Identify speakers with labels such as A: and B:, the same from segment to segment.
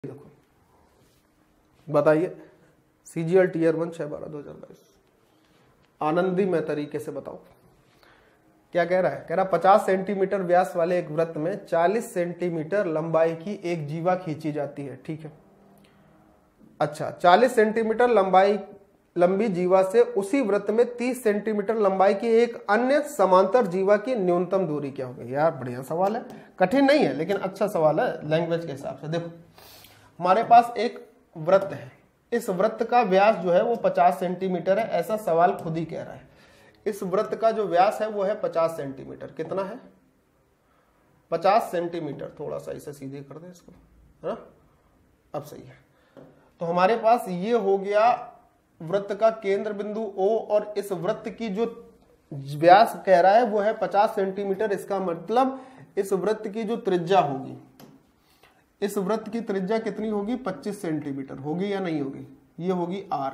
A: देखो बताइए, CGL tier 1 6/12/2022 आनंदीमय तरीके से बताओ क्या कह रहा है। कह रहा 50 सेंटीमीटर व्यास वाले एक वृत्त में 40 सेंटीमीटर लंबाई की एक जीवा खींची जाती है। ठीक है, अच्छा 40 सेंटीमीटर लंबी जीवा से उसी वृत्त में 30 सेंटीमीटर लंबाई की एक अन्य समांतर जीवा की न्यूनतम दूरी क्या होगी। यार बढ़िया सवाल है, कठिन नहीं है लेकिन अच्छा सवाल है लैंग्वेज के हिसाब से। देखो हमारे पास एक वृत्त है, इस वृत्त का व्यास जो है वो 50 सेंटीमीटर है, ऐसा सवाल खुद ही कह रहा है। इस वृत्त का जो व्यास है वो है 50 सेंटीमीटर। कितना है? 50 सेंटीमीटर। थोड़ा सा इसे सीधे कर दे इसको, है ना, अब सही है। तो हमारे पास ये हो गया वृत्त का केंद्र बिंदु O, और इस वृत्त की जो व्यास कह रहा है वो है 50 सेंटीमीटर। इसका मतलब इस वृत्त की जो त्रिज्या होगी, इस वृत्त की त्रिज्या कितनी होगी? 25 सेंटीमीटर होगी या नहीं होगी? ये होगी R।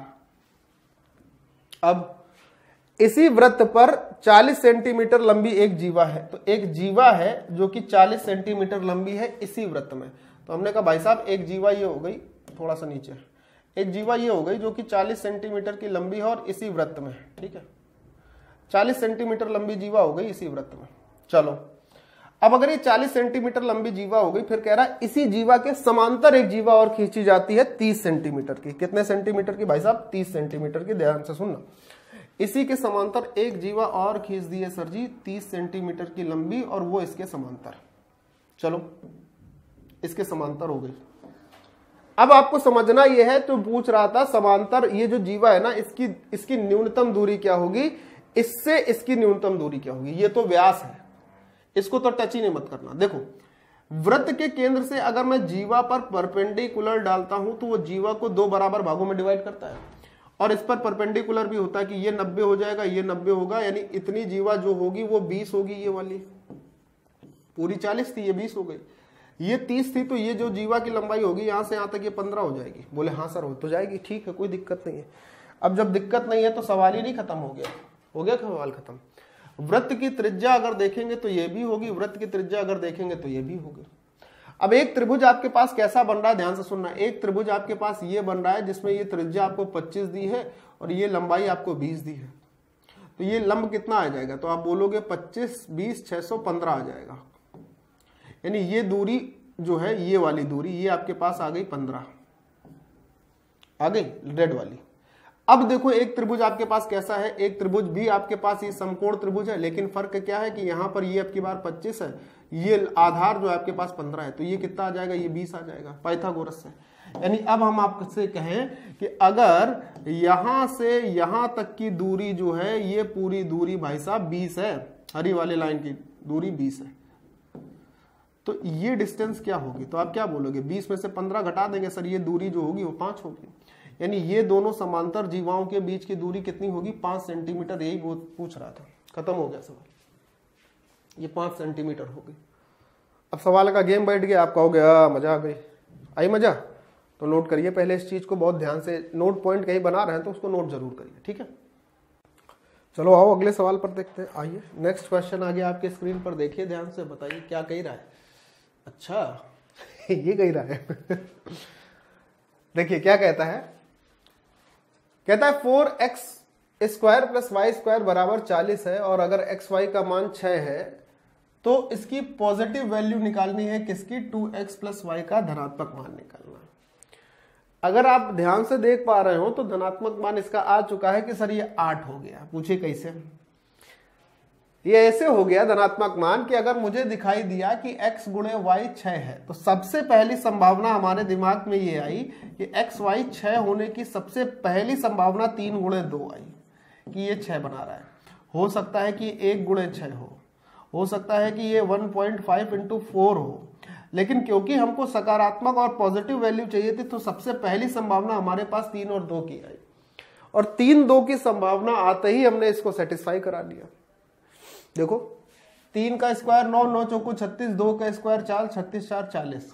A: अब इसी वृत्त पर 40 सेंटीमीटर लंबी एक जीवा है, तो एक जीवा है जो कि 40 सेंटीमीटर लंबी है इसी वृत्त में। तो हमने कहा भाई साहब एक जीवा ये हो गई, थोड़ा सा नीचे, एक जीवा ये हो गई जो कि 40 सेंटीमीटर की लंबी है और इसी वृत्त में। ठीक है, 40 सेंटीमीटर लंबी जीवा हो गई इसी वृत्त में। चलो अब अगर ये 40 सेंटीमीटर लंबी जीवा हो गई, फिर कह रहा है इसी जीवा के समांतर एक जीवा और खींची जाती है 30 सेंटीमीटर की। कितने सेंटीमीटर की भाई साहब? 30 सेंटीमीटर की। ध्यान से सुनना, इसी के समांतर एक जीवा और खींच दी है सर जी 30 सेंटीमीटर की लंबी, और वो इसके समांतर। चलो इसके समांतर हो गई। अब आपको समझना यह है, तो पूछ रहा था समांतर ये जो जीवा है ना, इसकी न्यूनतम दूरी क्या होगी, इससे इसकी न्यूनतम दूरी क्या होगी। ये तो व्यास है, इसको तो टच ही नहीं मत करना। देखो वृत्त के केंद्र से अगर मैं जीवा पर परपेंडिकुलर डालता हूं तो वो जीवा को 2 बराबर भागों में डिवाइड करता है, और इस पर परपेंडिकुलर भी होता है कि ये 90 हो जाएगा, ये 90 होगा, यानी इतनी जीवा जो होगी वो 20 होगी। ये वाली पूरी 40 थी, ये 20 हो गई। ये 30 थी, तो ये जो जीवा की लंबाई होगी यहां से यहां तक ये 15 हो जाएगी। बोले हाँ सर हो तो जाएगी, ठीक है कोई दिक्कत नहीं है। अब जब दिक्कत नहीं है तो सवाल ही नहीं खत्म, हो गया सवाल खत्म। वृत्त की त्रिज्या अगर देखेंगे तो ये भी होगी, वृत्त की त्रिज्या अगर देखेंगे तो ये भी होगी। अब एक त्रिभुज आपके पास कैसा बन रहा है, ध्यान से सुनना। एक त्रिभुज आपके पास ये बन रहा है जिसमें ये त्रिज्या आपको 25 दी है और ये लंबाई आपको 20 दी है। तो ये लंब कितना आ जाएगा? तो आप बोलोगे 25 20 615 आ जाएगा। यानी ये दूरी जो है, ये वाली दूरी, ये आपके पास आ गई 15, आ गई रेड वाली। अब देखो एक त्रिभुज आपके पास कैसा है, एक त्रिभुज भी आपके पास ये समकोण त्रिभुज है, लेकिन फर्क क्या है कि यहां पर ये आपकी बार 25 है, ये आधार जो है आपके पास 15 है, तो ये कितना आ जाएगा? ये 20 आ जाएगा पाइथागोरस से। यानी अब हम आपसे कहें कि अगर यहां से यहां तक की दूरी जो है, ये पूरी दूरी भाई साहब 20 है, हरी वाले लाइन की दूरी 20 है, तो ये डिस्टेंस क्या होगी? तो आप क्या बोलोगे? 20 में से 15 घटा देंगे सर, ये दूरी जो होगी वो 5 होगी। यानी ये दोनों समांतर जीवाओं के बीच की दूरी कितनी होगी? 5 सेंटीमीटर। यही वो पूछ रहा था, खत्म हो गया सवाल, ये 5 सेंटीमीटर होगी। अब सवाल का गेम बैठ गया, आप कहोगे मजा आ गई, आई मजा? तो नोट करिए पहले इस चीज को बहुत ध्यान से, नोट पॉइंट कहीं बना रहे हैं तो उसको नोट जरूर करिए, ठीक है। चलो आओ अगले सवाल पर देखते हैं। आइए नेक्स्ट क्वेश्चन आ गया आपके स्क्रीन पर, देखिए ध्यान से, बताइए क्या कह रहा है। अच्छा ये कह रहा है देखिए क्या कहता है, कहता है 4x² + y² बराबर 40 है, और अगर xy का मान 6 है तो इसकी पॉजिटिव वैल्यू निकालनी है। किसकी? 2x + y का धनात्मक मान निकालना है। अगर आप ध्यान से देख पा रहे हो तो धनात्मक मान इसका आ चुका है कि सर ये 8 हो गया। पूछिए कैसे? ये ऐसे हो गया धनात्मक मान कि अगर मुझे दिखाई दिया कि x × y 6 है, तो सबसे पहली संभावना हमारे दिमाग में ये आई कि x y 6 होने की सबसे पहली संभावना 3 × 2 आई कि ये 6 बना रहा है। हो सकता है कि 1 × 6 हो सकता है कि ये 1.5 × 4 हो, लेकिन क्योंकि हमको सकारात्मक और पॉजिटिव वैल्यू चाहिए थी, तो सबसे पहली संभावना हमारे पास 3 और 2 की आई, और 3 2 की संभावना आते ही हमने इसको सेटिस्फाई करा लिया। देखो 3 का स्क्वायर 9, 9 चौको 36, 2 का स्क्वायर 4, 36 4 40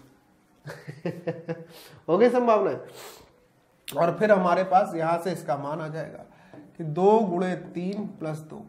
A: हो गई संभावना। और फिर हमारे पास यहां से इसका मान आ जाएगा कि 2 × 3 + 2,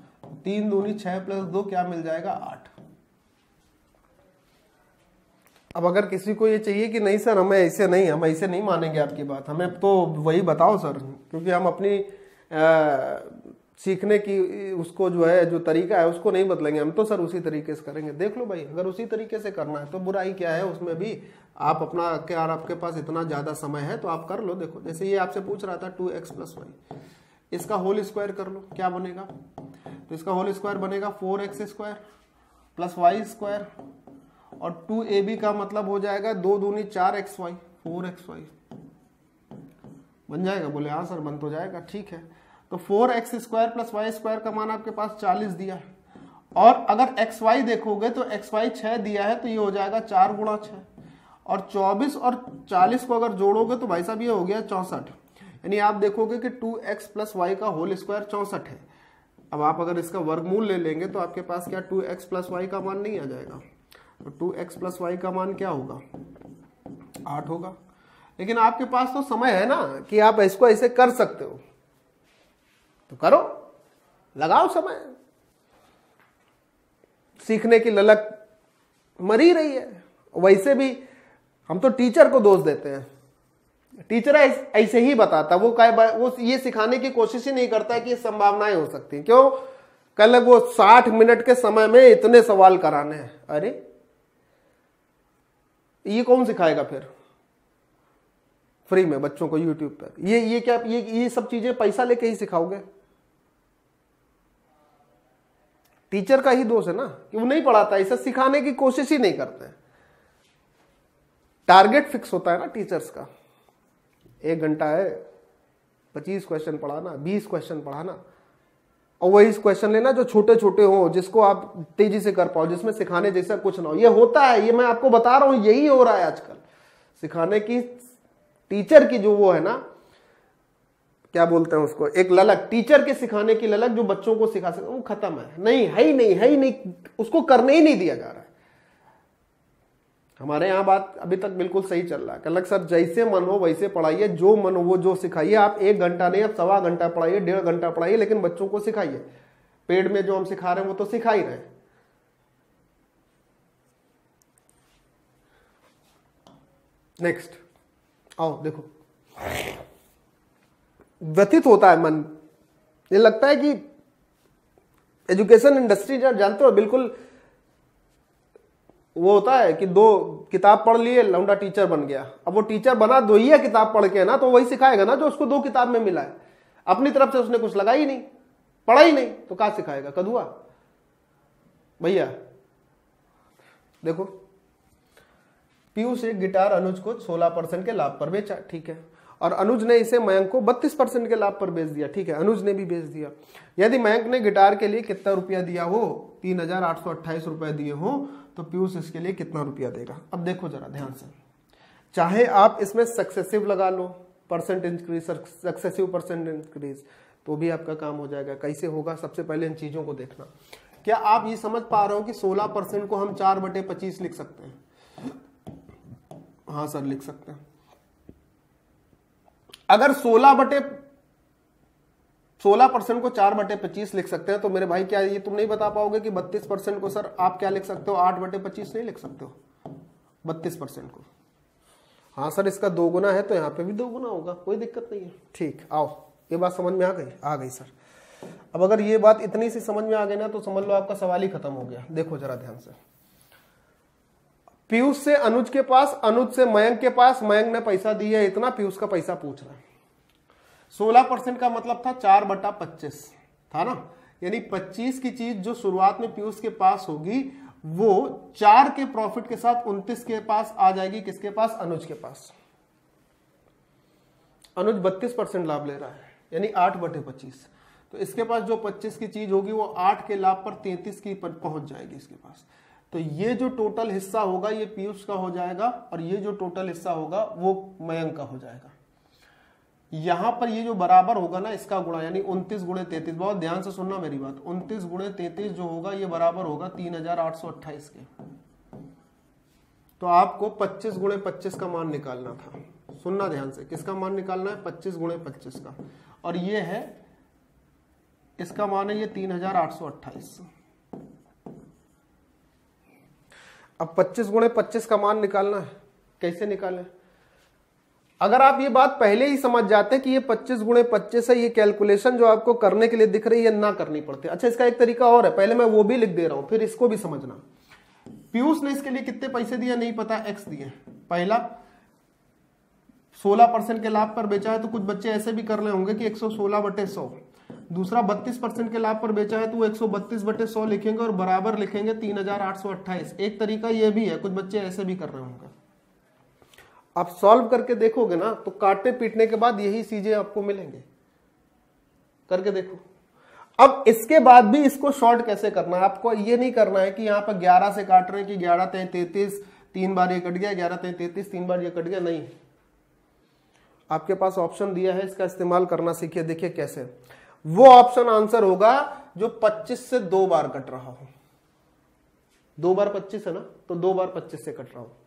A: 3 दूनी 6 + 2 क्या मिल जाएगा? 8। अब अगर किसी को ये चाहिए कि नहीं सर हमें ऐसे नहीं, हम ऐसे नहीं मानेंगे आपकी बात, हमें तो वही बताओ सर, क्योंकि हम अपनी सीखने की उसको जो है जो तरीका है उसको नहीं बदलेंगे, हम तो सर उसी तरीके से करेंगे। देख लो भाई, अगर उसी तरीके से करना है तो बुराई क्या है उसमें भी, आप अपना क्या, आपके पास इतना ज़्यादा समय है तो आप कर लो। देखो जैसे ये आपसे पूछ रहा था 2x + y, इसका होल स्क्वायर कर लो, क्या बनेगा? तो इसका होल स्क्वायर बनेगा 4x² + y², और 2ab का मतलब हो जाएगा 2 दूनी 4xy, 4xy बन जाएगा। बोले हाँ सर बन तो जाएगा, ठीक है। तो 4x² + y² का मान आपके पास 40 दिया है, और अगर xy देखोगे तो xy 6 दिया है, तो ये हो जाएगा 4 × 6, और 24 और 40 को अगर जोड़ोगे तो भाई साहब ये हो गया 64। यानी आप देखोगे कि 2x + y का होल स्क्वायर 64 है। अब आप अगर इसका वर्गमूल ले लेंगे तो आपके पास क्या 2x + y का मान नहीं आ जाएगा, तो 2x + y का मान क्या होगा? 8 होगा। लेकिन आपके पास तो समय है ना कि आप इसको ऐसे कर सकते हो, तो करो, लगाओ समय। सीखने की ललक मरी रही है। वैसे भी हम तो टीचर को दोष देते हैं, टीचर ऐसे ही बताता, वो ये सिखाने की कोशिश ही नहीं करता कि संभावनाएं हो सकती। क्यों? कल वो 60 मिनट के समय में इतने सवाल कराने हैं, अरे ये कौन सिखाएगा फिर फ्री में बच्चों को यूट्यूब पर? ये क्या, ये सब चीजें पैसा लेके ही सिखाओगे? टीचर का ही दोष है ना कि वो नहीं पढ़ाता, इसे सिखाने की कोशिश ही नहीं करते हैं। टारगेट फिक्स होता है ना टीचर्स का, 1 घंटा है, 25 क्वेश्चन पढ़ाना, 20 क्वेश्चन पढ़ाना, और वही क्वेश्चन लेना जो छोटे छोटे हो, जिसको आप तेजी से कर पाओ, जिसमें सिखाने जैसा कुछ ना हो। ये होता है, ये मैं आपको बता रहा हूं, यही हो रहा है आजकल। सिखाने की टीचर की जो वो है ना, क्या बोलते हैं उसको, एक ललक, टीचर के सिखाने की ललक जो बच्चों को सिखा सकते, वो खत्म है। नहीं है ही नहीं, है ही नहीं, उसको करने ही नहीं दिया जा रहा है। हमारे यहाँ बात अभी तक बिल्कुल सही चल रहा है। कल सर जैसे मन हो वैसे पढ़ाइए, जो मन हो वो जो सिखाइए। आप 1 घंटा नहीं, आप 1.25 घंटा पढ़ाइए, 1.5 घंटा पढ़ाइए, लेकिन बच्चों को सिखाइए। पेड़ में जो हम सिखा रहे हैं वो तो सिखा ही रहे हैं। नेक्स्ट आओ, देखो व्यथित होता है मन, ये लगता है कि एजुकेशन इंडस्ट्री जानते हो बिल्कुल वो होता है कि 2 किताब पढ़ लिए, लौंडा टीचर बन गया। अब वो टीचर बना 2 ही किताब पढ़ के ना, तो वही सिखाएगा ना जो उसको 2 किताब में मिला है। अपनी तरफ से उसने कुछ लगाई नहीं, पढ़ा ही नहीं, तो क्या सिखाएगा? कदुआ भैया। देखो पीयूष एक गिटार अनुज को 16% के लाभ पर बेचा, ठीक है, और अनुज ने इसे मयंक को 32% के लाभ पर बेच दिया, ठीक है, अनुज ने भी बेच दिया। यदि मयंक ने गिटार के लिए कितना रुपया दिया हो, 3828 रुपए दिए हो, तो पीयूष इसके लिए कितना रुपया देगा? अब देखो जरा ध्यान से, चाहे आप इसमें सक्सेसिव लगा लो, percent increase, successive percent increase, तो भी आपका काम हो जाएगा। कैसे होगा? सबसे पहले इन चीजों को देखना। क्या आप ये समझ पा रहे हो कि 16% को हम 4/25 लिख सकते हैं? हाँ सर लिख सकते हैं। अगर 16% को 4/25 लिख सकते हैं, तो मेरे भाई क्या ये तुम नहीं बता पाओगे कि 32% को सर आप क्या लिख सकते हो? 8/25 नहीं लिख सकते हो 32% को? हाँ सर इसका 2 गुना है तो यहाँ पे भी 2 गुना होगा, कोई दिक्कत नहीं है। ठीक, आओ ये बात समझ में आ गई? आ गई सर। अब अगर ये बात इतनी सी समझ में आ गई ना, तो समझ लो आपका सवाल ही खत्म हो गया। देखो जरा ध्यान से, पीयूष से अनुज के पास, अनुज से मयंक के पास, मयंक ने पैसा दिया इतना, पीयूष का पैसा पूछ रहा है। 16% का मतलब था 4/25 था ना, यानी 25 की चीज जो शुरुआत में पीयूष के पास होगी वो 4 के प्रॉफिट के साथ 29 के पास आ जाएगी। किसके पास? अनुज के पास। अनुज 32% लाभ ले रहा है, यानी 8/25। तो इसके पास जो 25 की चीज होगी वो 8 के लाभ पर 33 की पर पहुंच जाएगी इसके पास। तो ये जो टोटल हिस्सा होगा ये पीयूष का हो जाएगा, और ये जो टोटल हिस्सा होगा वो मयंक का हो जाएगा। यहां पर ये जो बराबर होगा ना इसका गुणा, यानी 29 × 33, बहुत ध्यान से सुनना मेरी बात, 29 × 33 जो होगा ये बराबर होगा 3828 के। तो आपको 25 × 25 का मान निकालना था। सुनना ध्यान से, किसका मान निकालना है? 25 × 25 का, और ये है इसका मान है ये 3828। अब 25 गुणे 25 का मान निकालना है, कैसे निकालें? अगर आप ये बात पहले ही समझ जाते कि ये 25 गुणे 25 है, ये कैलकुलेशन जो आपको करने के लिए दिख रही है ना करनी पड़ती। अच्छा, इसका एक तरीका और है, पहले मैं वो भी लिख दे रहा हूं, फिर इसको भी समझना। पीयूष ने इसके लिए कितने पैसे दिए नहीं पता, x दिए। पहला 16% के लाभ पर बेचा है, तो कुछ बच्चे ऐसे भी कर रहे होंगे कि 116/100। दूसरा 32% के लाभ पर बेचा है तो वो 132/100 लिखेंगे और बराबर लिखेंगे 3828। एक तरीका ये भी है, कुछ बच्चे ऐसे भी कर रहे होंगे। आप सॉल्व करके देखोगे ना तो काटने पीटने के बाद यही चीजें आपको मिलेंगे, करके देखो। अब इसके बाद भी इसको शॉर्ट कैसे करना है, आपको ये नहीं करना है कि यहाँ पर 11 से काट रहे हैं कि 11 3 33, 3 बार ये कट गया, 11 3 33, 3 बार ये कट गया, नहीं। आपके पास ऑप्शन दिया है, इसका इस्तेमाल करना सीखिए। देखिए कैसे, वो ऑप्शन आंसर होगा जो 25 से 2 बार कट रहा हो। 2 बार 25 है ना, तो 2 बार 25 से कट रहा हो।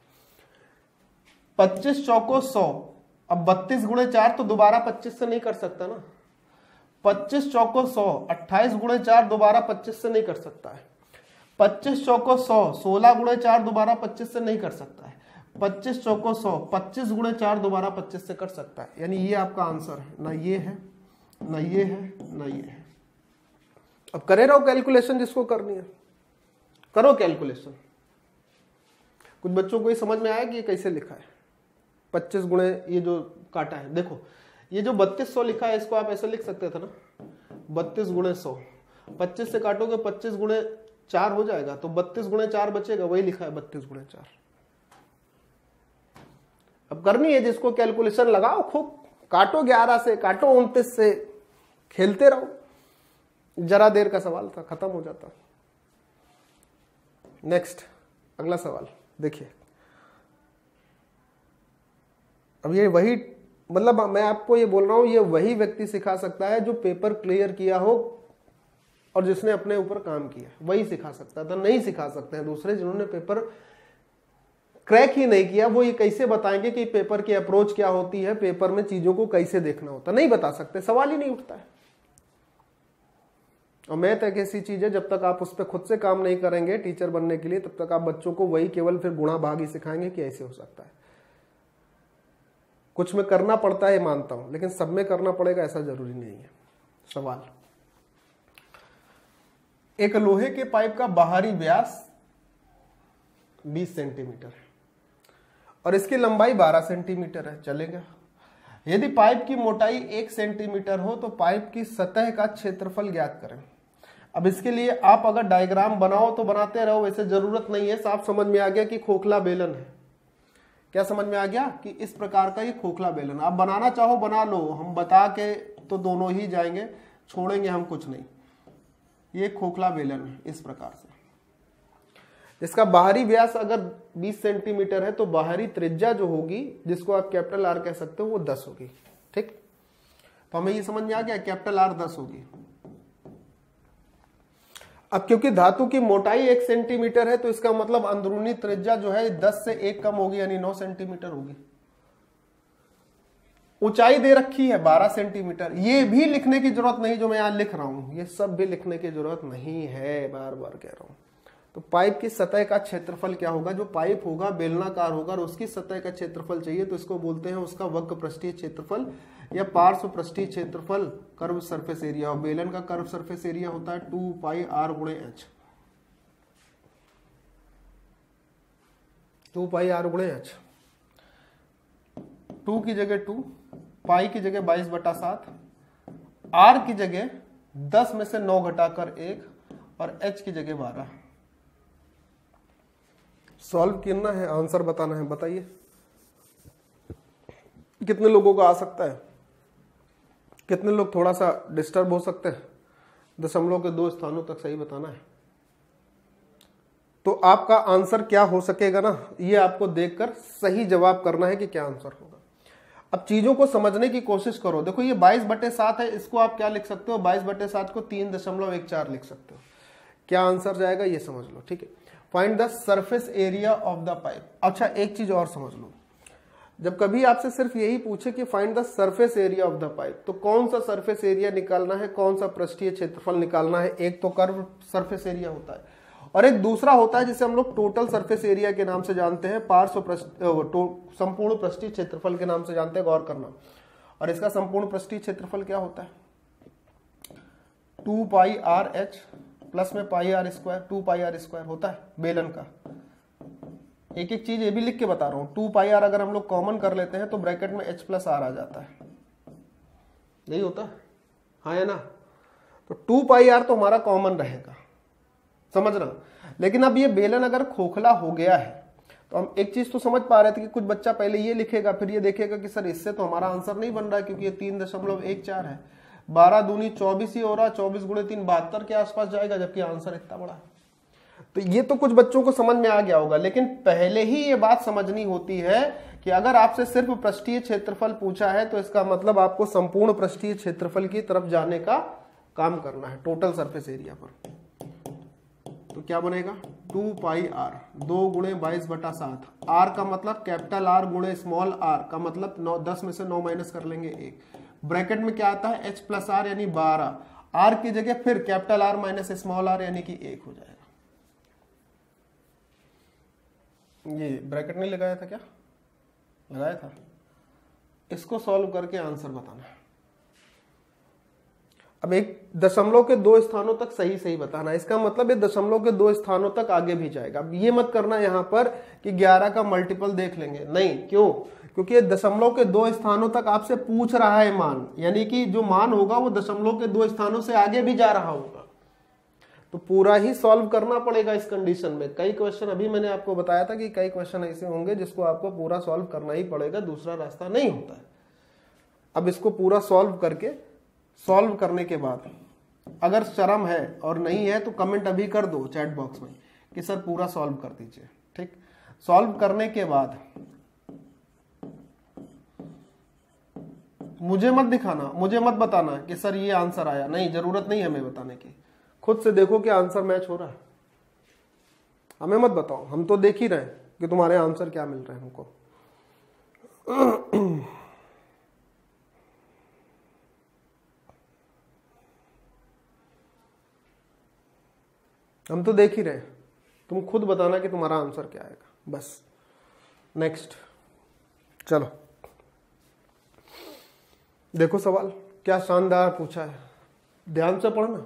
A: 25 चौको 100, अब 32 गुणे 4 तो दोबारा 25 से नहीं कर सकता ना। 25 चौको 100, 28 गुणे 4 दोबारा 25 से नहीं कर सकता है। 25 चौको 100, 16 गुणे 4 दोबारा 25 से नहीं कर सकता है। 25 चौको 100, 25 गुणे 4 दोबारा 25 से कर सकता है। यानी ये आपका आंसर है, ना ये है, ना ये है, ना ये है। अब करे रहो कैलकुलेशन, जिसको करनी है करो कैलकुलेशन। कुछ बच्चों को ये समझ में आया कि ये कैसे लिखा है। 25 गुणे ये जो काटा है, देखो ये जो 3200 लिखा है, इसको आप ऐसे लिख सकते थे ना, 32 गुणे 100। 25 से काटोगे 25 गुणे 4 हो जाएगा, तो 32 गुणे 4 बचेगा, वही लिखा है 32 गुणे 4। अब करनी है जिसको कैलकुलेशन लगाओ खूब, काटो 11 से, काटो 29 से, खेलते रहो। जरा देर का सवाल था, खत्म हो जाता। नेक्स्ट, अगला सवाल देखिए। अब ये वही, मतलब मैं आपको ये बोल रहा हूं, ये वही व्यक्ति सिखा सकता है जो पेपर क्लियर किया हो और जिसने अपने ऊपर काम किया, वही सिखा सकता था। नहीं सिखा सकते हैं दूसरे जिन्होंने पेपर क्रैक ही नहीं किया। वो ये कैसे बताएंगे कि पेपर की अप्रोच क्या होती है, पेपर में चीजों को कैसे देखना होता, नहीं बता सकते, सवाल ही नहीं उठता है। और मैथ एक ऐसी चीज है, जब तक आप उस पर खुद से काम नहीं करेंगे टीचर बनने के लिए, तब तक आप बच्चों को वही केवल फिर गुणा भाग ही सिखाएंगे कि ऐसे हो सकता है। कुछ में करना पड़ता है मानता हूं, लेकिन सब में करना पड़ेगा ऐसा जरूरी नहीं है। सवाल, एक लोहे के पाइप का बाहरी व्यास 20 सेंटीमीटर है और इसकी लंबाई 12 सेंटीमीटर है, चलेगा। यदि पाइप की मोटाई 1 सेंटीमीटर हो तो पाइप की सतह का क्षेत्रफल ज्ञात करें। अब इसके लिए आप अगर डायग्राम बनाओ तो बनाते रहो, वैसे जरूरत नहीं है। साफ समझ में आ गया कि खोखला बेलन है। क्या समझ में आ गया कि इस प्रकार का ये खोखला बेलन, आप बनाना चाहो बना लो, हम बता के तो दोनों ही जाएंगे, छोड़ेंगे हम कुछ नहीं। ये खोखला बेलन है इस प्रकार से, इसका बाहरी व्यास अगर 20 सेंटीमीटर है तो बाहरी त्रिज्या जो होगी, जिसको आप कैपिटल आर कह सकते हो, वो 10 होगी। ठीक, तो हमें ये समझ में आ गया कैपिटल आर 10 होगी। अब क्योंकि धातु की मोटाई 1 सेंटीमीटर है तो इसका मतलब अंदरूनी त्रिज्या जो है 10 से 1 कम होगी, यानी 9 सेंटीमीटर होगी। ऊंचाई दे रखी है 12 सेंटीमीटर। ये भी लिखने की जरूरत नहीं जो मैं यहां लिख रहा हूं, ये सब भी लिखने की जरूरत नहीं है, बार बार कह रहा हूं। तो पाइप की सतह का क्षेत्रफल क्या होगा, जो पाइप होगा बेलनाकार होगा और उसकी सतह का क्षेत्रफल चाहिए तो इसको बोलते हैं उसका वक्र पृष्ठीय क्षेत्रफल या पार्श्व पृष्ठीय क्षेत्रफल, कर्व सरफेस एरिया। और बेलन का कर्व सरफेस एरिया होता है 2 पाई आर गुणे एच। 2 पाई आर गुणे एच। 2 की जगह 2, पाई की जगह 22/7, आर की जगह 10 में से 9 घटाकर 1 और एच की जगह 12। सॉल्व करना है, आंसर बताना है। बताइए कितने लोगों को आ सकता है, कितने लोग थोड़ा सा डिस्टर्ब हो सकते हैं। दशमलव के 2 स्थानों तक सही बताना है। तो आपका आंसर क्या हो सकेगा ना, ये आपको देखकर सही जवाब करना है कि क्या आंसर होगा। अब चीजों को समझने की कोशिश करो। देखो ये 22/7 है, इसको आप क्या लिख सकते हो, 22/7 को 3.14 लिख सकते हो। क्या आंसर जाएगा ये समझ लो। ठीक है, find the surface area of the pipe. अच्छा एक चीज और समझ लो, जब कभी आपसे सिर्फ यही पूछे कि find the surface area of the pipe, तो कौन सा सरफेस एरिया निकालना है, कौन सा पृष्ठीय क्षेत्रफल निकालना है। एक तो कर्व सरफेस एरिया होता है और एक दूसरा होता है जिसे हम लोग टोटल सरफेस एरिया के नाम से जानते हैं, संपूर्ण पृष्ठीय क्षेत्रफल के नाम से जानते हैं, गौर करना। और इसका संपूर्ण पृष्ठीय क्षेत्रफल क्या होता है? 2 पाई आर एच प्लस में pi r square, 2 pi r square होता है बेलन का। एक एक चीज ये भी लिख के बता रहा हूं। 2 पाई आर अगर हम लोग कॉमन कर लेते हैं तो ब्रैकेट में h प्लस आर आ जाता है, यही होता है, हाँ है ना। तो 2 पाई आर तो हमारा कॉमन रहेगा, समझना। लेकिन अब ये बेलन अगर खोखला हो गया है तो हम एक चीज तो समझ पा रहे थे कि कुछ बच्चा पहले ये लिखेगा फिर ये देखेगा कि सर इससे तो हमारा आंसर नहीं बन रहा है, क्योंकि ये 3.14 है। 12 दूनी 24 ही हो रहा, 24 गुणे 3 72 के आसपास जाएगा, जबकि आंसर इतना बड़ा है। तो ये तो कुछ बच्चों को समझ में आ गया होगा, लेकिन पहले ही ये बात समझनी होती है कि अगर आपसे सिर्फ पृष्ठीय क्षेत्रफल पूछा है तो इसका मतलब आपको संपूर्ण पृष्ठीय क्षेत्रफल की तरफ जाने का काम करना है, टोटल सरफेस एरिया पर। तो क्या बनेगा? 2 पाई आर, 2 गुणे 22/7। आर का मतलब कैपिटल आर गुणे स्मॉल आर का मतलब 10 में से 9 माइनस कर लेंगे 1। ब्रैकेट में क्या आता है? एच प्लस आर यानी 12। आर की जगह फिर capital r minus small r यानी कि 1 हो जाएगा। ये ब्रैकेट नहीं लगाया था क्या? लगाया था। इसको सॉल्व करके आंसर बताना है। अब एक दशमलव के 2 स्थानों तक सही सही बताना है, इसका मतलब ये दशमलव के 2 स्थानों तक आगे भी जाएगा। अब ये मत करना यहां पर कि 11 का मल्टीपल देख लेंगे, नहीं। क्यों? क्योंकि ये दशमलव के 2 स्थानों तक आपसे पूछ रहा है मान, यानी कि जो मान होगा वो दशमलव के 2 स्थानों से आगे भी जा रहा होगा, तो पूरा ही सॉल्व करना पड़ेगा इस कंडीशन में। कई क्वेश्चन अभी मैंने आपको बताया था कि कई क्वेश्चन ऐसे होंगे जिसको आपको पूरा सॉल्व करना ही पड़ेगा, दूसरा रास्ता नहीं होता है। अब इसको पूरा सॉल्व करने के बाद अगर शर्म है और नहीं है तो कमेंट अभी कर दो चैट बॉक्स में कि सर पूरा सॉल्व कर दीजिए, ठीक। सॉल्व करने के बाद मुझे मत दिखाना, मुझे मत बताना कि सर ये आंसर आया, नहीं, जरूरत नहीं है हमें बताने की। खुद से देखो कि आंसर मैच हो रहा है, हमें मत बताओ, हम तो देख ही रहे हैं कि तुम्हारे आंसर क्या मिल रहे हैं हमको। हम तो देख ही रहे हैं, तुम खुद बताना कि तुम्हारा आंसर क्या आएगा, बस। नेक्स्ट चलो देखो सवाल क्या शानदार पूछा है, ध्यान से पढ़ना।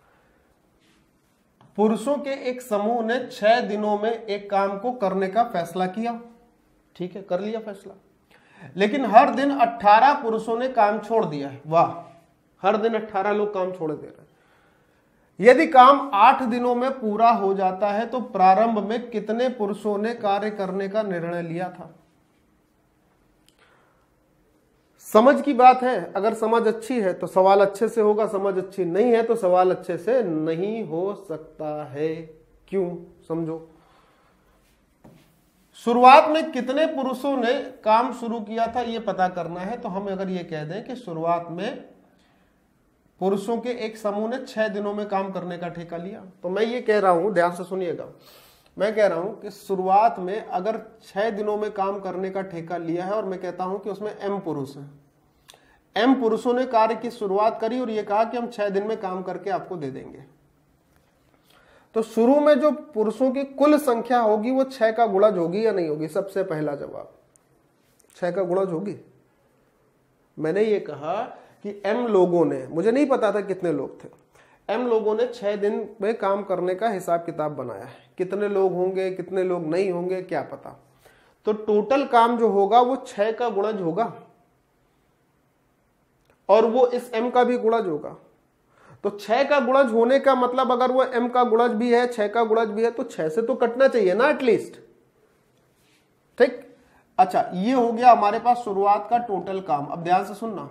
A: पुरुषों के एक समूह ने 6 दिनों में एक काम को करने का फैसला किया, ठीक है, कर लिया फैसला, लेकिन हर दिन 18 पुरुषों ने काम छोड़ दिया है। वाह, हर दिन 18 लोग काम छोड़ दे रहे हैं। यदि काम 8 दिनों में पूरा हो जाता है तो प्रारंभ में कितने पुरुषों ने कार्य करने का निर्णय लिया था? समझ की बात है, अगर समझ अच्छी है तो सवाल अच्छे से होगा, समझ अच्छी नहीं है तो सवाल अच्छे से नहीं हो सकता है। क्यों? समझो। शुरुआत में कितने पुरुषों ने काम शुरू किया था ये पता करना है, तो हम अगर ये कह दें कि शुरुआत में पुरुषों के एक समूह ने 6 दिनों में काम करने का ठेका लिया, तो मैं ये कह रहा हूं, ध्यान से सुनिएगा, मैं कह रहा हूं कि शुरुआत में अगर 6 दिनों में काम करने का ठेका लिया है और मैं कहता हूं कि उसमें m पुरुष हैं, m पुरुषों ने कार्य की शुरुआत करी और ये कहा कि हम 6 दिन में काम करके आपको दे देंगे, तो शुरू में जो पुरुषों की कुल संख्या होगी वो 6 का गुणज होगी या नहीं होगी? सबसे पहला जवाब 6 का गुणज होगी। मैंने ये कहा कि m लोगों ने, मुझे नहीं पता था कितने लोग थे, m लोगों ने 6 दिन में काम करने का हिसाब किताब बनाया है। कितने लोग होंगे, कितने लोग नहीं होंगे, क्या पता। तो टोटल काम जो होगा वो 6 का गुणज होगा और वो इस m का भी गुणज होगा। तो 6 का गुणज होने का मतलब अगर वो m का गुणज भी है, 6 का गुणज भी है, तो 6 से तो कटना चाहिए ना एटलीस्ट, ठीक। अच्छा, ये हो गया हमारे पास शुरुआत का टोटल काम। अब ध्यान से सुनना,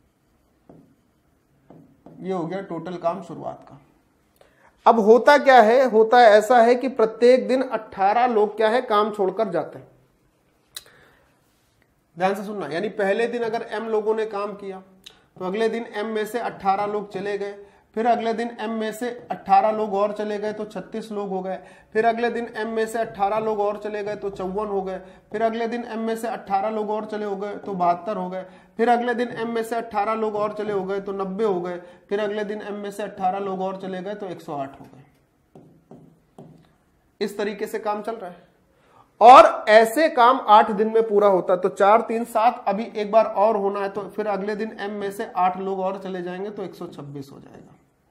A: ये हो गया टोटल काम शुरुआत का। अब होता क्या है? होता है ऐसा है कि प्रत्येक दिन 18 लोग क्या है काम छोड़कर जाते हैं। ध्यान से सुनना, यानी पहले दिन अगर m लोगों ने काम किया तो अगले दिन m में से 18 लोग चले गए, फिर अगले दिन m में से 18 लोग और चले गए तो 36 लोग हो गए, फिर अगले दिन m में से 18 लोग और चले गए तो 54 हो गए, फिर अगले दिन m में से 18 लोग और चले हो गए तो 72 हो गए, फिर अगले दिन m में से 18 लोग और चले हो गए तो 90 हो गए, फिर अगले दिन m में से 18 लोग और चले गए तो 108 हो गए। इस तरीके से काम चल रहा है और ऐसे काम 8 दिन में पूरा होता है। तो 4 3 7, अभी एक बार और होना है तो फिर अगले दिन m में से 8 लोग और चले जाएंगे तो 126 हो जाएगा।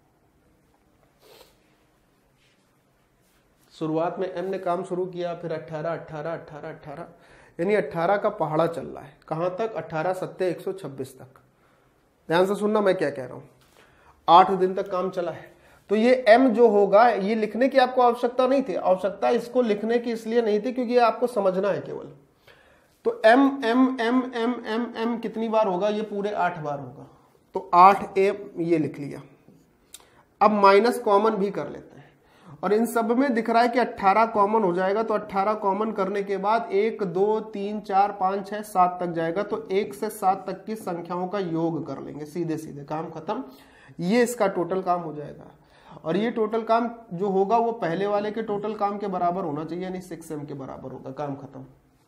A: शुरुआत में m ने काम शुरू किया, फिर 18 18 18 18, यानी 18 का पहाड़ा चल रहा है। कहां तक? 18 सत्ते 126 तक। ध्यान से सुनना मैं क्या कह रहा हूं। 8 दिन तक काम चला है। तो ये m जो होगा, ये लिखने की आपको आवश्यकता नहीं थी। आवश्यकता इसको लिखने की इसलिए नहीं थी क्योंकि ये आपको समझना है केवल। तो m m m m m m कितनी बार होगा? ये पूरे 8 बार होगा। तो 8m ये लिख लिया। अब माइनस कॉमन भी कर लेते हैं और इन सब में दिख रहा है कि 18 कॉमन हो जाएगा। तो 18 कॉमन करने के बाद 1 2 3 4 5 6 7 तक जाएगा। तो 1 से 7 तक की संख्याओं का योग कर लेंगे, सीधे सीधे काम खत्म। ये इसका टोटल काम हो जाएगा और ये टोटल काम जो होगा वो पहले वाले के टोटल काम के बराबर होना चाहिए, यानी 6m के बराबर होगा। काम खत्म।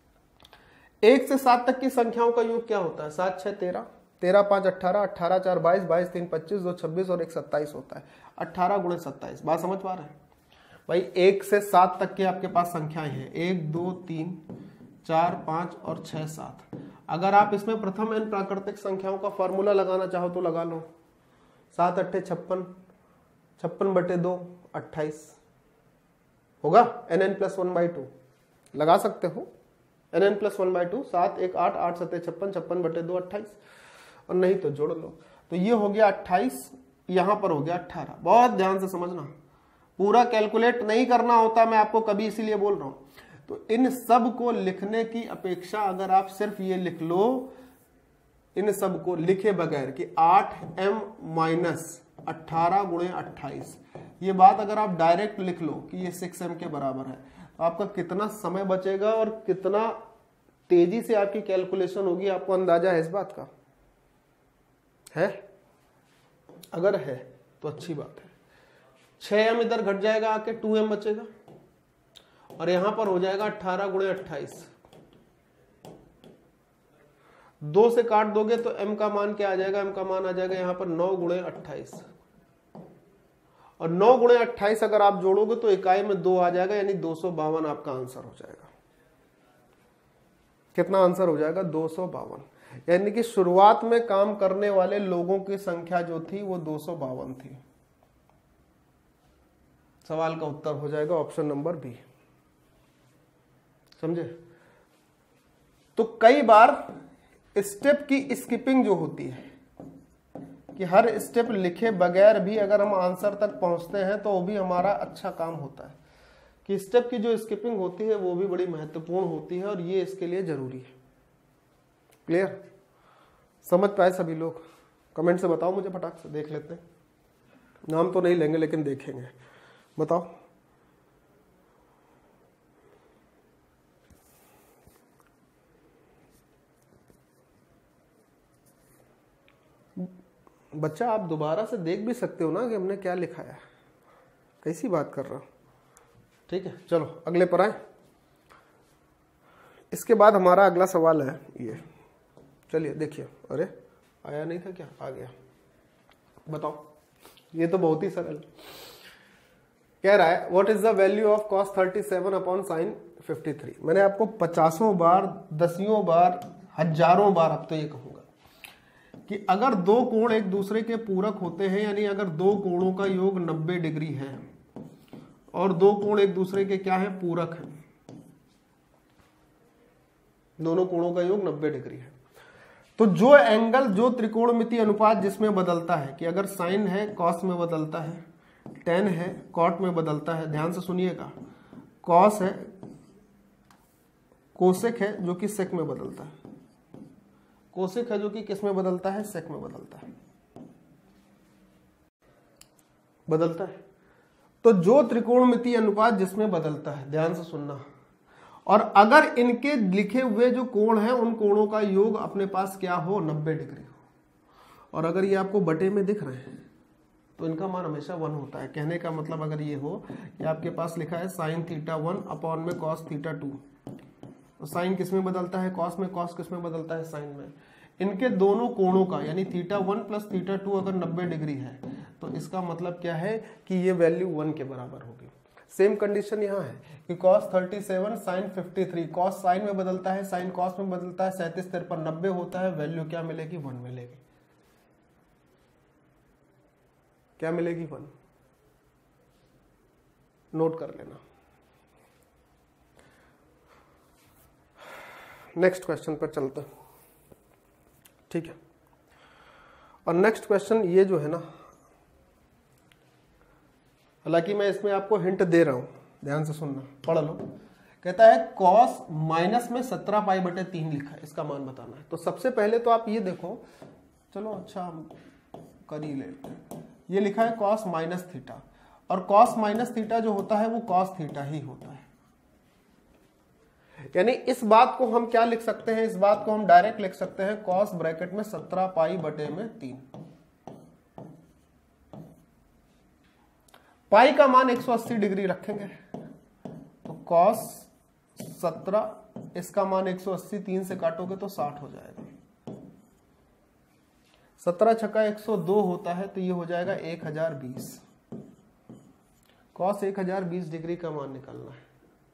A: 1 से 7 तक की संख्याओं का योग क्या होता है? 7 6 13, 13 5 18, 18 4 22, 22 3 25, 2 26 और 1 27 होता है। 18 गुणे 27। बात समझ पा रहे हैं भाई? 1 से 7 तक के आपके पास संख्याएं हैं, 1 2 3 4 5 और 6 7। अगर आप इसमें प्रथम n प्राकृतिक संख्याओं का फॉर्मूला लगाना चाहो तो लगा लो। 7 8 56, 56 बटे 2 28 होगा। nn + 1/2 लगा सकते हो। nn + 1/2, 7 1 8, 8 7 56, 56 बटे 2 28, और नहीं तो जोड़ लो। तो ये हो गया 28, यहां पर हो गया 18। बहुत ध्यान से समझना, पूरा कैलकुलेट नहीं करना होता, मैं आपको कभी इसीलिए बोल रहा हूं। तो इन सब को लिखने की अपेक्षा अगर आप सिर्फ ये लिख लो, इन सब को लिखे बगैर कि 8m - 18 गुणे 28, ये बात अगर आप डायरेक्ट लिख लो कि ये 6m के बराबर है, तो आपका कितना समय बचेगा और कितना तेजी से आपकी कैलकुलेशन होगी, आपको अंदाजा है इस बात का? है? अगर है तो अच्छी बात है। 6m इधर घट जाएगा, आके 2m बचेगा और यहां पर हो जाएगा 18 गुणे 28। 2 से काट दोगे तो m का मान क्या आ जाएगा? m का मान आ जाएगा यहां पर 9 गुणे 28, और 9 गुणे 28 अगर आप जोड़ोगे तो इकाई में 2 आ जाएगा, यानी 252 आपका आंसर हो जाएगा। कितना आंसर हो जाएगा? 252। यानी कि शुरुआत में काम करने वाले लोगों की संख्या जो थी वो 252 थी। सवाल का उत्तर हो जाएगा ऑप्शन नंबर बी। समझे? तो कई बार स्टेप की स्किपिंग जो होती है कि हर स्टेप लिखे बगैर भी अगर हम आंसर तक पहुंचते हैं तो वो भी हमारा अच्छा काम होता है। कि स्टेप की जो स्किपिंग होती है वो भी बड़ी महत्वपूर्ण होती है और ये इसके लिए जरूरी है। क्लियर? समझ पाए सभी लोग? कमेंट से बताओ मुझे, फटाक से देख लेते हैं। नाम तो नहीं लेंगे लेकिन देखेंगे। बताओ। बच्चा आप दोबारा से देख भी सकते हो ना कि हमने क्या लिखा है। कैसी बात कर रहा हूं? ठीक है, चलो अगले पर आए। इसके बाद हमारा अगला सवाल है ये। चलिए देखिए। अरे आया नहीं था क्या? आ गया। बताओ। ये तो बहुत ही सरल कह रहा है, what is the value of cos 37 upon sin 53। मैंने आपको 50 बार, 10 बार, हजारों बार अब तो ये कहूंगा कि अगर दो कोण एक दूसरे के पूरक होते हैं, यानी अगर दो कोणों का योग 90 डिग्री है और दो कोण एक दूसरे के क्या है? पूरक है। दोनों कोणों का योग 90 डिग्री है, तो जो एंगल, जो त्रिकोणमितीय अनुपात जिसमें बदलता है कि अगर साइन है कॉस में बदलता है, टेन है कॉट में बदलता है। ध्यान से सुनिएगा। कॉस है, कोसेक है जो कि सेक में बदलता है, कोसेक है जो कि किस में बदलता है? सेक में बदलता है। बदलता है। तो जो त्रिकोणमितीय अनुपात जिसमें बदलता है, ध्यान से सुनना, और अगर इनके लिखे हुए जो कोण हैं उन कोणों का योग अपने पास क्या हो? 90 डिग्री हो, और अगर ये आपको बटे में दिख रहे हैं तो इनका मान हमेशा 1 होता है। कहने का मतलब अगर ये हो कि आपके पास लिखा है sin θ1 अपॉन में cos θ2, तो साइन किस में बदलता है? कॉस में। कॉस किस में बदलता है? साइन में। इनके दोनों कोणों का यानी θ1 प्लस θ2 अगर 90 डिग्री है तो इसका मतलब क्या है कि ये वैल्यू 1 के बराबर होगी। सेम कंडीशन यहाँ है कि cos 37 sin 53, cos साइन में बदलता है, साइन cos में बदलता है, 37 53 90 होता है, वैल्यू क्या मिलेगी? 1 मिलेगी। क्या मिलेगी? 1। नोट कर लेना। नेक्स्ट क्वेश्चन पर चलते हैं, ठीक है। और नेक्स्ट क्वेश्चन ये जो है ना, हालांकि मैं इसमें आपको हिंट दे रहा हूं, ध्यान से सुनना, पढ़ लो। कहता है cos माइनस में 17π/3 लिखा है, इसका मान बताना है। तो सबसे पहले तो आप ये देखो, चलो अच्छा हम कर ही लेते हैं। ये लिखा है cos माइनस थीटा, और cos माइनस थीटा जो होता है वो cos थीटा ही होता है। यानी इस बात को हम क्या लिख सकते हैं? इस बात को हम डायरेक्ट लिख सकते हैं cos ब्रैकेट में 17π/3। पाई का मान 180 डिग्री रखेंगे, तो cos 17, इसका मान 180, 3 से काटोगे तो 60 हो जाएगा। 17 छक्का 102 होता है, तो ये हो जाएगा 1020। cos 1020 डिग्री का मान निकालना है।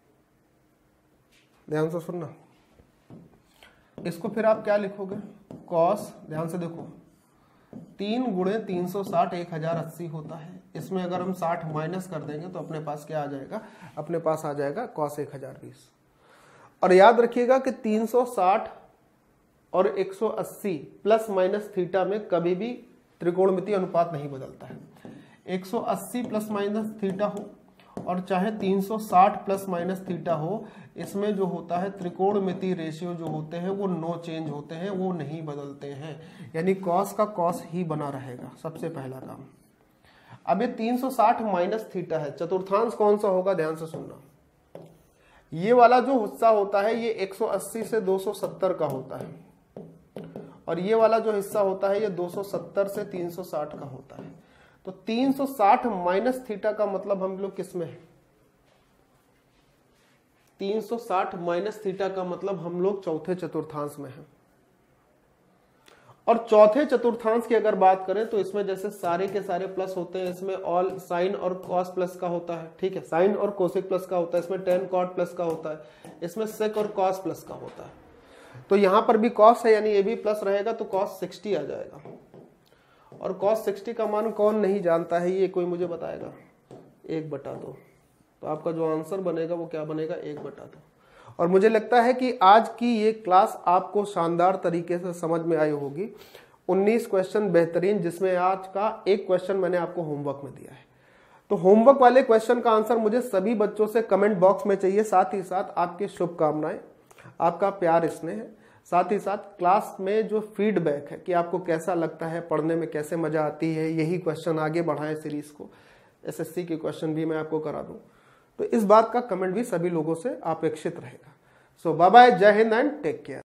A: ध्यान से सुनना, इसको फिर आप क्या लिखोगे? cos, ध्यान से देखो, 3 गुणे 360 1080 होता है। इसमें अगर हम 60 माइनस कर देंगे तो अपने पास क्या आ जाएगा? अपने पास आ जाएगा cos 1020। और याद रखिएगा कि 360 और 180 प्लस माइनस थीटा में कभी भी त्रिकोणमितीय अनुपात नहीं बदलता है। 180 प्लस माइनस थीटा हो और चाहे 360 प्लस माइनस थीटा हो, इसमें जो होता है त्रिकोणमितीय रेशियो जो होते हैं वो नो चेंज होते हैं, वो नहीं बदलते हैं। यानी cos का cos ही बना रहेगा, सबसे पहला काम। अब ये 360 माइनस थीटा है, चतुर्थांश कौन सा होगा? ध्यान से सुनना, ये वाला जो हिस्सा होता है ये 180 से 270 का होता है, और ये वाला जो हिस्सा होता है ये 270 से 360 का होता है। तो 360 माइनस थीटा का मतलब हम लोग किस में है? 360 माइनस थीटा का मतलब हम लोग चौथे चतुर्थांश में हैं। और चौथे चतुर्थांश की अगर बात करें तो इसमें जैसे सारे के सारे प्लस होते हैं, इसमें ऑल साइन और कॉस प्लस का होता है, ठीक है, साइन और कोसेक प्लस का होता है, इसमें टेन कॉट प्लस का होता है, इसमें सेक और कॉस प्लस का होता है। तो यहां पर भी कॉस है, यानी ये भी प्लस रहेगा, तो कॉस 60 आ जाएगा। और cos 60 का मान कौन नहीं जानता है? ये कोई मुझे बताएगा? 1/2। तो आपका जो आंसर बनेगा वो क्या बनेगा? 1/2। और मुझे लगता है कि आज की ये क्लास आपको शानदार तरीके से समझ में आई होगी। 19 क्वेश्चन बेहतरीन, जिसमें आज का एक क्वेश्चन मैंने आपको होमवर्क में दिया है। तो होमवर्क वाले क्वेश्चन का आंसर मुझे सभी बच्चों से कमेंट बॉक्स में चाहिए। साथ ही साथ आपकी शुभकामनाएं, आपका प्यार, स्नेह, साथ ही साथ क्लास में जो फीडबैक है कि आपको कैसा लगता है, पढ़ने में कैसे मजा आती है, यही क्वेश्चन आगे बढ़ाएं सीरीज को। एसएससी के क्वेश्चन भी मैं आपको करा दूं, तो इस बात का कमेंट भी सभी लोगों से अपेक्षित रहेगा। सो बाय बाय, जय हिंद एंड टेक केयर।